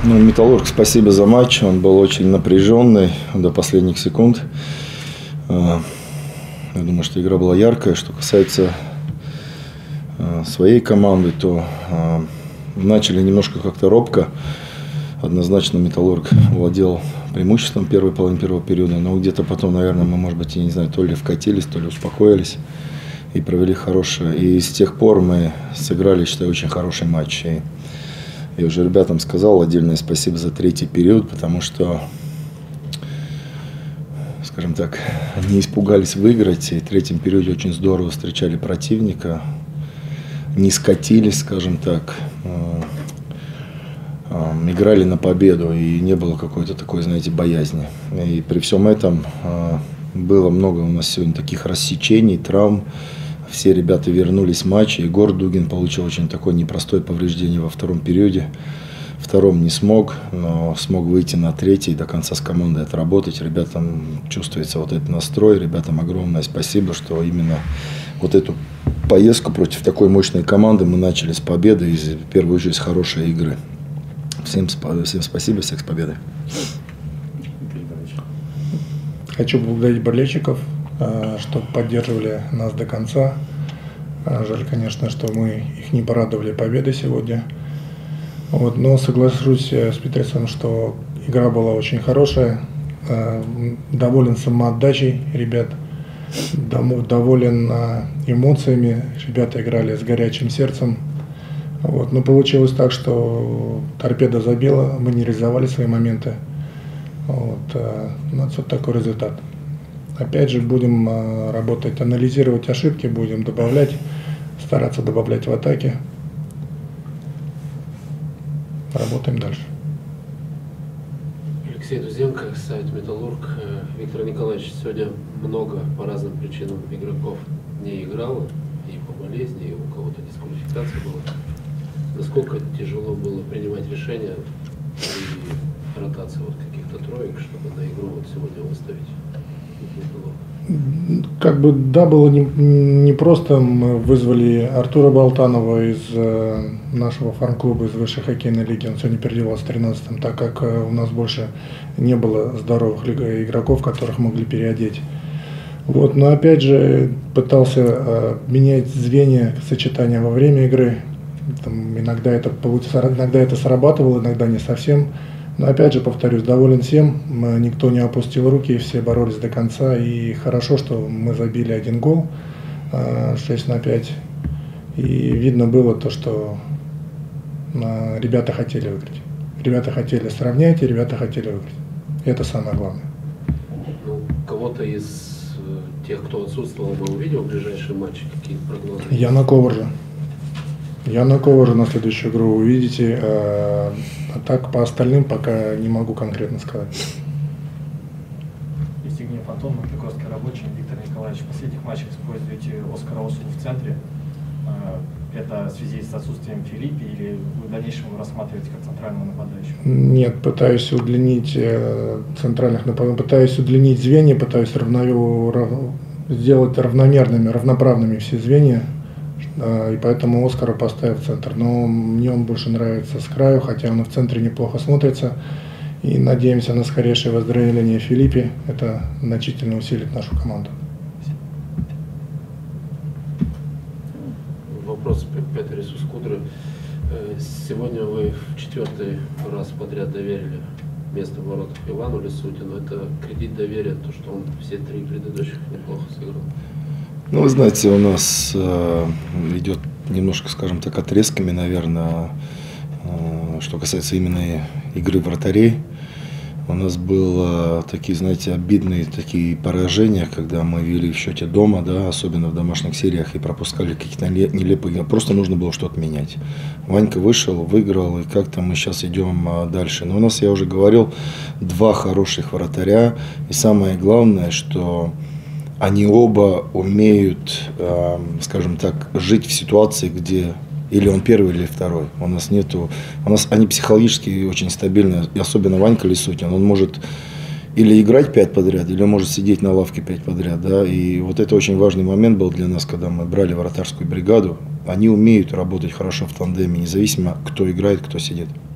Ну, Металлург, спасибо за матч. Он был очень напряженный до последних секунд. Я думаю, что игра была яркая. Что касается своей команды, то начали немножко как-то робко. Однозначно Металлург владел преимуществом первой половины первого периода, но где-то потом, наверное, мы, может быть, я не знаю, то ли вкатились, то ли успокоились и провели хорошее. И с тех пор мы сыграли, считаю, очень хороший матч. И я уже ребятам сказал отдельное спасибо за третий период, потому что, скажем так, не испугались выиграть. И в третьем периоде очень здорово встречали противника, не скатились, скажем так, играли на победу, и не было какой-то такой, знаете, боязни. И при всем этом было много у нас сегодня таких рассечений, травм. Все ребята вернулись в матч. Егор Дугин получил очень такое непростое повреждение во втором периоде. Втором не смог, но смог выйти на третий и до конца с командой отработать. Ребятам чувствуется вот этот настрой. Ребятам огромное спасибо, что именно вот эту поездку против такой мощной команды мы начали с победы и в первую очередь с хорошей игры. Всем спасибо, всех с победой. Хочу поблагодарить болельщиков, что поддерживали нас до конца. Жаль, конечно, что мы их не порадовали победой сегодня. Вот, но соглашусь с Петресом, что игра была очень хорошая. Доволен самоотдачей ребят, доволен эмоциями. Ребята играли с горячим сердцем. Вот, но получилось так, что торпеда забила, мы не реализовали свои моменты. Вот такой результат. Опять же, будем работать, анализировать ошибки, будем добавлять, стараться добавлять в атаке. Работаем дальше. Алексей Дузенко, сайт Металлург. Виктор Николаевич, сегодня много по разным причинам игроков не играло, и по болезни, и у кого-то дисквалификация была. Насколько тяжело было принимать решения при ротации вот каких-то троек, чтобы на игру вот сегодня выставить? Как бы, да, было не просто. Мы вызвали Артура Болтанова из нашего фан-клуба, из высшей хоккейной лиги. Он сегодня переодевался в 13-м, так как у нас больше не было здоровых игроков, которых могли переодеть. Вот, но опять же пытался менять звенья сочетания во время игры. Там, иногда это срабатывало, иногда не совсем. Но опять же, повторюсь, доволен всем. Никто не опустил руки, все боролись до конца. И хорошо, что мы забили один гол, 6-5. И видно было то, что ребята хотели выиграть. Ребята хотели сравнять, и ребята хотели выиграть. И это самое главное. Ну, кого-то из тех, кто отсутствовал, мы увидел в ближайшие матчи, какие прогнозы? Яна Коваржа. Яна Коваржа на следующую игру увидите. А так по остальным пока не могу конкретно сказать. Евгений Фантон, Макликорский рабочий. Виктор Николаевич, в последних матчах используете Оскара Осу в центре. Это в связи с отсутствием Филиппи или вы в дальнейшем рассматриваете как центрального нападающего? Нет, пытаюсь удлинить центральных нападающих, пытаюсь удлинить звенья, пытаюсь сделать равномерными, равноправными все звенья. И поэтому Оскара поставил в центр. Но мне он больше нравится с краю, хотя он и в центре неплохо смотрится. И надеемся на скорейшее выздоровление Филиппи. Это значительно усилит нашу команду. Вопрос Петерису Скудры. Сегодня вы в 4-й раз подряд доверили место в воротах Ивану Лисутину. Это кредит доверия, то, что он все 3 предыдущих неплохо сыграл. Ну, вы знаете, у нас идет немножко, скажем так, отрезками, наверное, что касается именно игры вратарей. У нас было такие, знаете, обидные такие поражения, когда мы вели в счете дома, да, особенно в домашних сериях, и пропускали какие-то нелепые игры. Просто нужно было что-то менять. Ванька вышел, выиграл, и как-то мы сейчас идем дальше. Но у нас, я уже говорил, 2 хороших вратаря. И самое главное, что они оба умеют, скажем так, жить в ситуации, где или он первый, или второй. У нас они психологически очень стабильны, и особенно Ванька Лисутин. Он может или играть 5 подряд, или он может сидеть на лавке 5 подряд. Да? И вот это очень важный момент был для нас, когда мы брали вратарскую бригаду. Они умеют работать хорошо в тандеме, независимо, кто играет, кто сидит.